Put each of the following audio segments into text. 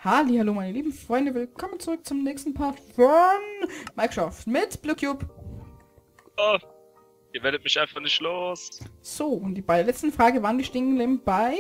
Hallo meine lieben Freunde, willkommen zurück zum nächsten Part von Minecraft mit BlueCube. Oh, ihr werdet mich einfach nicht los. So, und bei der letzten Frage waren die stehen geblieben bei...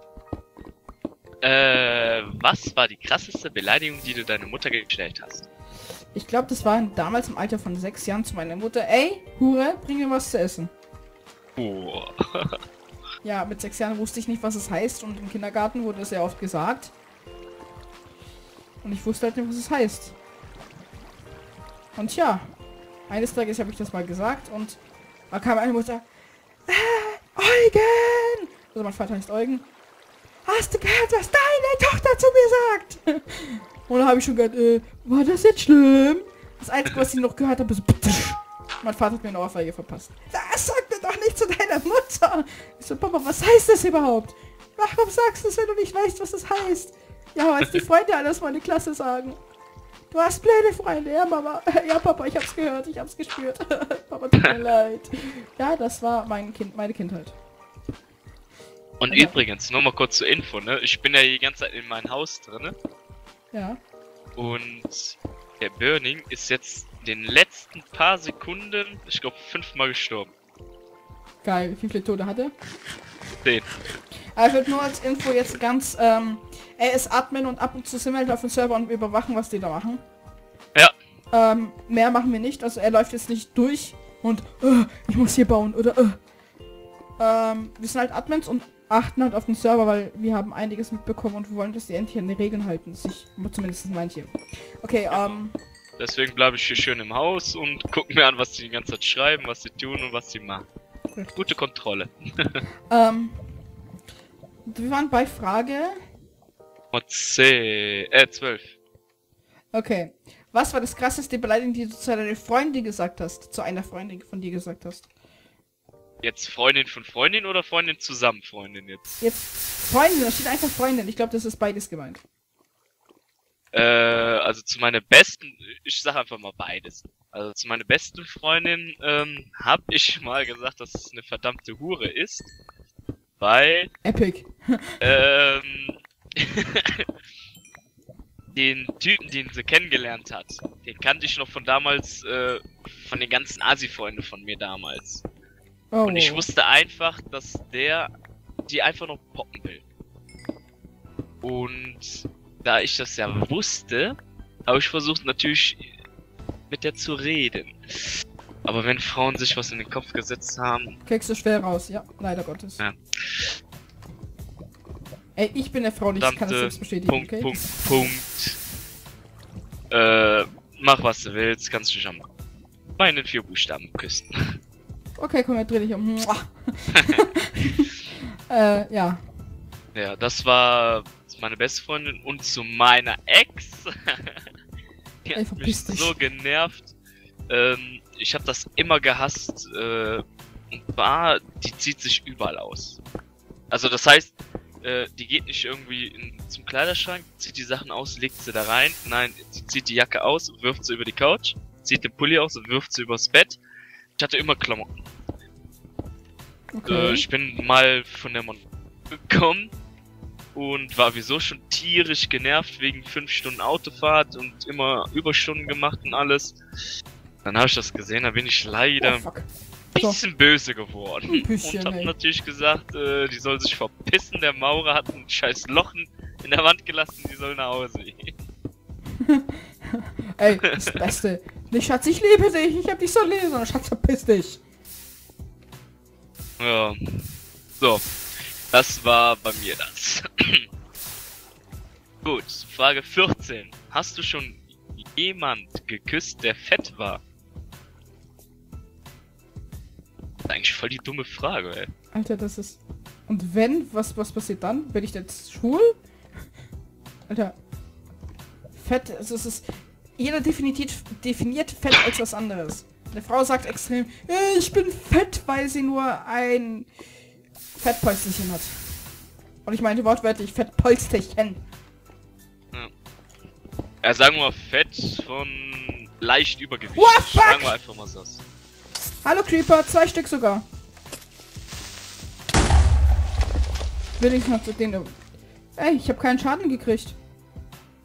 Was war die krasseste Beleidigung, die du deiner Mutter gestellt hast? Ich glaube, das war damals im Alter von 6 Jahren zu meiner Mutter. Ey, Hure, bring mir was zu essen. Oh. Ja, mit 6 Jahren wusste ich nicht, was es heißt und im Kindergarten wurde es sehr oft gesagt. Und ich wusste halt nicht, was es heißt. Und ja, eines Tages habe ich das mal gesagt und da kam eine Mutter. Eugen! Also mein Vater heißt Eugen. Hast du gehört, was deine Tochter zu mir sagt? Und da habe ich schon gehört, war das jetzt schlimm? Das Einzige, was ich noch gehört habe, ist mein Vater hat mir eine Ohrfeige verpasst. Das sagt mir doch nicht zu deiner Mutter. Ich so, Papa, was heißt das überhaupt? Warum sagst du es, wenn du nicht weißt, was das heißt? Ja, als die Freunde alles meine Klasse sagen. Du hast blöde Freunde, ja Mama. Ja Papa, ich hab's gehört, ich hab's gespürt. Papa, tut mir leid. Ja, das war meine Kindheit. Und Also, übrigens, nur mal kurz zur Info, ne? Ich bin ja die ganze Zeit in meinem Haus drin. Ja. Und der Burning ist jetzt in den letzten paar Sekunden, ich glaube, 5-mal gestorben. Geil, wie viele Tote hatte? 10. Also nur als Info jetzt ganz, er ist Admin und ab und zu sind wir halt auf dem Server und wir überwachen, was die da machen. Ja. Mehr machen wir nicht, also er läuft jetzt nicht durch und, ich muss hier bauen, oder, wir sind halt Admins und achten halt auf den Server, weil wir haben einiges mitbekommen und wir wollen, dass die endlich an die Regeln halten. Zumindest manche. Okay, Deswegen bleibe ich hier schön im Haus und gucke mir an, was die ganze Zeit schreiben, was sie tun und was sie machen. Gute Kontrolle. Wir waren bei Frage... 12. Okay. Was war das krasseste Beleidigung, die du zu deiner Freundin gesagt hast? Zu einer Freundin von dir gesagt hast? Jetzt Freundin von Freundin oder Freundin zusammen Freundin jetzt? Jetzt Freundin, da steht einfach Freundin. Ich glaube, das ist beides gemeint. Also zu meiner besten, ich sag einfach mal beides. Also zu meiner besten Freundin habe ich mal gesagt, dass es eine verdammte Hure ist, weil Epic. den Typen, den sie kennengelernt hat, den kannte ich noch von damals, von den ganzen Asi-Freunden von mir damals. Oh. Und ich wusste einfach, dass der die einfach noch poppen will. Und da ich das ja wusste, habe ich versucht natürlich mit der zu reden. Aber wenn Frauen sich was in den Kopf gesetzt haben... Kriegst du schwer raus, ja, leider Gottes. Ja. Ey, ich bin eine Frau, ich kann das selbst bestätigen, okay? Punkt. Mach was du willst, kannst du dich am meinen 4 Buchstaben küssen. Okay, komm, jetzt dreh dich um. Ja. Ja, das war meine beste Freundin und zu meiner Ex. Die Ey, hat mich so genervt. Ich habe das immer gehasst. Und zwar, die zieht sich überall aus. Also das heißt, die geht nicht irgendwie zum Kleiderschrank, zieht die Sachen aus, legt sie da rein. Nein, sie zieht die Jacke aus, wirft sie über die Couch, zieht den Pulli aus und wirft sie übers Bett. Ich hatte immer Klamotten. Okay. Ich bin mal von der Montage gekommen und war wieso schon tierisch genervt wegen 5 Stunden Autofahrt und immer Überstunden gemacht und alles. Dann habe ich das gesehen, da bin ich leider ein bisschen böse geworden. Ein bisschen, und hab ey. natürlich gesagt, die soll sich verpissen. Der Maurer hat ein scheiß Loch in der Wand gelassen, die soll nach Hause gehen. Ey, das Beste. Nicht Schatz, ich liebe dich, ich hab dich so lieb, sondern Schatz, verpiss dich. Ja. So. Das war bei mir das. Gut, Frage 14. Hast du schon jemand geküsst, der fett war? Das ist eigentlich voll die dumme Frage, ey. Alter, das ist... Und wenn, was passiert dann? Bin ich jetzt schwul? Alter. Fett, also es ist... Jeder definiert Fett als was anderes. Eine Frau sagt extrem, ich bin fett, weil sie nur ein Fettpolsterchen hat. Und ich meinte wortwörtlich Fettpolsterchen. Ja, sagen wir mal fett von leicht Übergewicht. What, fuck? Sagen wir einfach mal das. Hallo Creeper, 2 Stück sogar. Will ich noch zu denen... Ey, ich habe keinen Schaden gekriegt.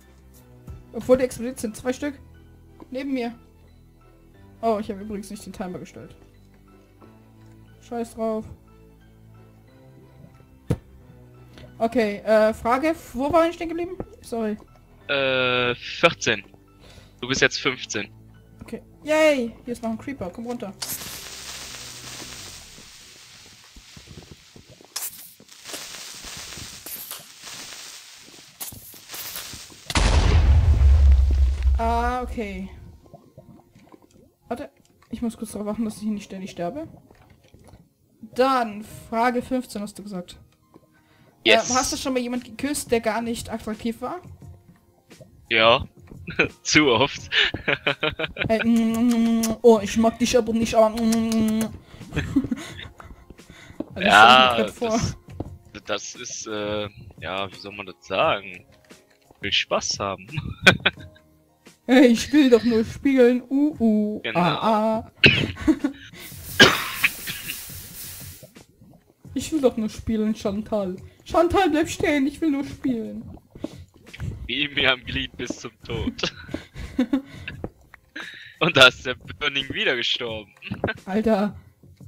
Obwohl die explodiert sind. 2 Stück. Neben mir. Oh, ich habe übrigens nicht den Timer gestellt. Scheiß drauf. Okay, Frage. Wo war ich stehen geblieben? Sorry. 14. Du bist jetzt 15. Okay. Yay! Hier ist noch ein Creeper. Komm runter. Ah, okay. Warte. Ich muss kurz darauf achten, dass ich hier nicht ständig sterbe. Dann, Frage 15 hast du gesagt. Yes. Hast du schon mal jemanden geküsst, der gar nicht attraktiv war? Ja. Zu oft. Oh, ich mag dich aber nicht, aber... Also Ja, ich stell mir grad vor. das ist, ja, wie soll man das sagen? Will Spaß haben. Hey, ich will doch nur spielen. Genau. Ah. Ich will doch nur spielen, Chantal. Chantal, bleib stehen, ich will nur spielen. Wie mir am Glied bis zum Tod. Und da ist der Burning wieder gestorben. Alter.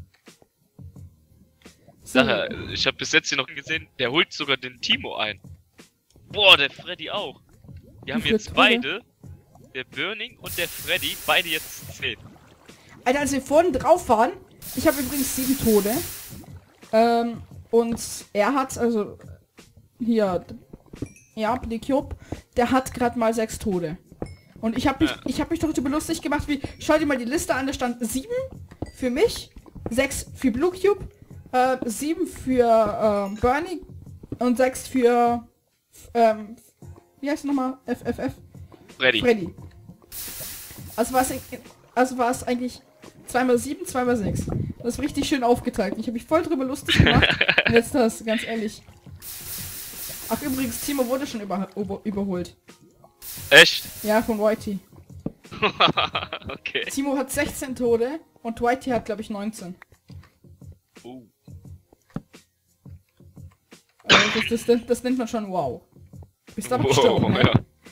So. Sache, ich habe bis jetzt hier noch gesehen, der holt sogar den Timo ein. Boah, der Freddy auch. Die haben viele jetzt Tode? beide, der Burning und der Freddy, beide jetzt 10. Alter, als wir vorhin drauf waren, ich habe übrigens 7 Tode. Und er hat, also, hier, ja, Blickjob, der hat gerade mal 6 Tode. Und ich habe mich doch darüber lustig gemacht, wie, schau dir mal die Liste an, da stand 7 für mich, 6 für Blue Cube, 7 für Bernie und 6 für, wie heißt es nochmal? FFF? Freddy. Also war es eigentlich 2x7, 2x6. Das ist richtig schön aufgeteilt. Ich habe mich voll drüber lustig gemacht. Und jetzt das, ganz ehrlich. Ach übrigens, Timo wurde schon überholt. Echt? Ja, von Whitey. Okay. Timo hat 16 Tode und Whitey hat, glaube ich, 19. Also das nennt man schon wow. Bist aber gestorben, ne? Ja.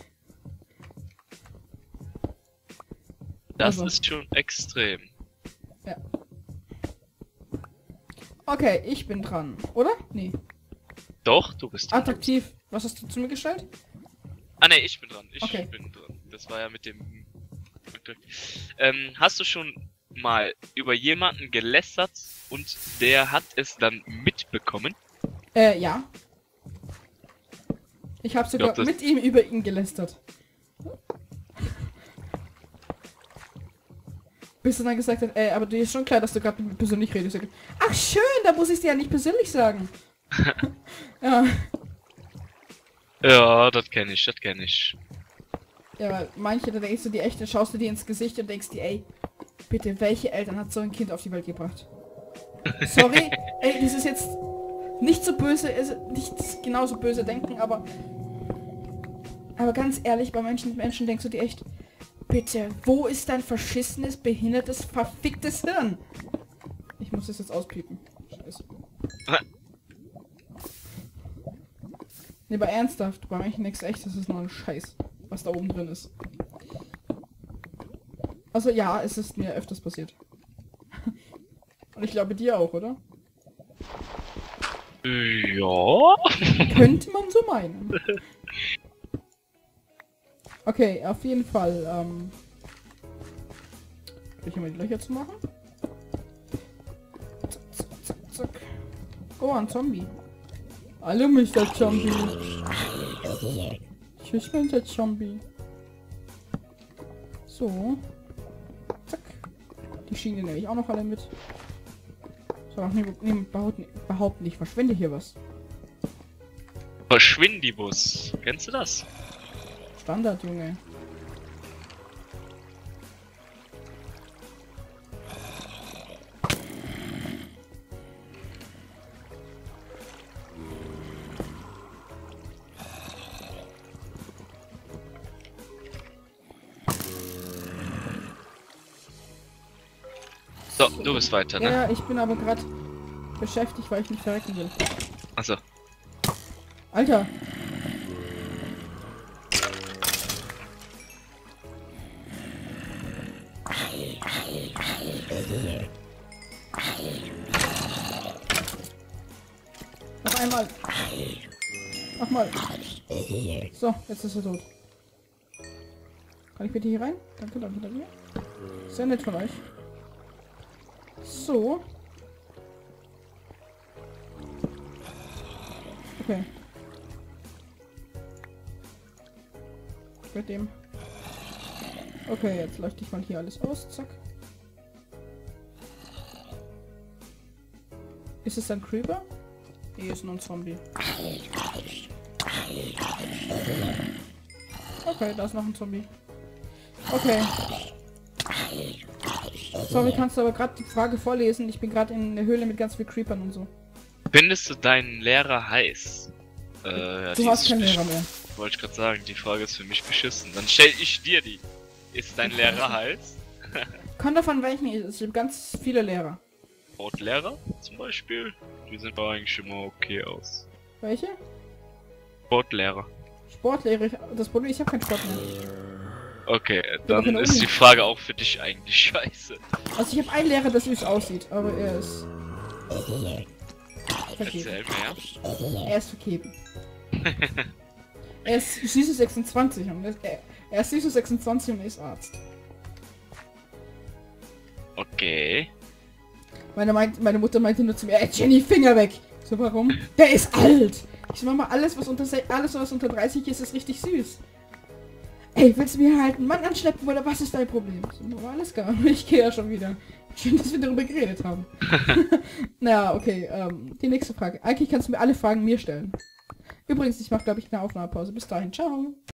Das Also. ist schon extrem. Ja. Okay, ich bin dran. Oder? Nee. Doch, du bist dran. Attraktiv. Was hast du zu mir gestellt? Ah ne, ich bin dran. Ich Okay. bin dran. Das war ja mit dem... hast du schon mal über jemanden gelästert und der hat es dann mitbekommen? Ja. Ich habe sogar das- mit ihm über ihn gelästert. Bis er dann gesagt hat, aber dir ist schon klar, dass du gerade mit mir persönlich redest. Ach schön, da muss ich dir ja nicht persönlich sagen. Ja. Ja, das kenne ich, das kenne ich. Ja, weil manche, da denkst du die echt, da schaust du dir ins Gesicht und denkst dir, ey, bitte, welche Eltern hat so ein Kind auf die Welt gebracht? Sorry, ey, das ist jetzt nicht so böse, nicht genauso böse denken, aber ganz ehrlich, bei Menschen denkst du dir echt, bitte, wo ist dein verschissenes, behindertes, verficktes Hirn? Ich muss das jetzt auspiepen. Scheiße. Nee, aber ernsthaft, bei manchen denkst du echt, das ist nur ein Scheiß, was da oben drin ist. Also ja, es ist mir öfters passiert. Und ich glaube dir auch, oder? Ja. Könnte man so meinen. Okay, auf jeden Fall, ich hier mal die Löcher zu machen. Zack, zack, zack, zack. Oh, ein Zombie. Hallo, Mr. Zombie. Tschüss, Mr. Zombie. So. Zack. Die Schiene nehme ich auch noch alle mit. So, überhaupt nicht. Verschwende hier was. Verschwindibus. Kennst du das? Standard, Junge. So, du bist weiter, ne? Ja, ich bin aber gerade beschäftigt, weil ich nicht verrecken will. Noch einmal. Mach mal. So, jetzt ist er tot. Kann ich bitte hier rein? Danke, danke, danke. Sehr nett von euch. So. Okay. Mit dem. Okay, jetzt leuchte ich mal hier alles aus. Zack. Ist es ein Creeper? Hier ist nur ein Zombie. Okay, da ist noch ein Zombie. Okay. Sorry, kannst du aber gerade die Frage vorlesen? Ich bin gerade in der Höhle mit ganz vielen Creepern und so. Findest du deinen Lehrer heiß? Du hast keinen Lehrer mehr. Wollte ich gerade sagen, die Frage ist für mich beschissen. Dann stell ich dir die. Ist dein Lehrer heiß? Kommt davon welchen ist. Es gibt ganz viele Lehrer. Sportlehrer zum Beispiel? Die sind aber eigentlich immer okay aus. Welche? Sportlehrer. Sportlehrer. Das Problem, ich habe keinen Sportlehrer. Okay, dann ist die Frage auch für dich eigentlich scheiße. Also ich habe einen Lehrer, der süß aussieht, aber er ist vergeben. Erzähl mehr. Er ist vergeben. Er ist süße 26 und er ist süße 26 und er ist Arzt. Okay. Meine Mutter meinte nur zu mir, Jenny, Finger weg. So, warum? Der ist alt. Ich so, Mama, alles was unter 30 ist richtig süß. Ey, willst du mir halt einen Mann anschleppen oder was ist dein Problem? So, Mama, alles klar. Ich gehe ja schon wieder. Schön, dass wir darüber geredet haben. Naja, okay. Die nächste Frage. Eigentlich kannst du mir alle Fragen mir stellen. Übrigens, ich mache, glaube ich, eine Aufnahmepause. Bis dahin. Ciao.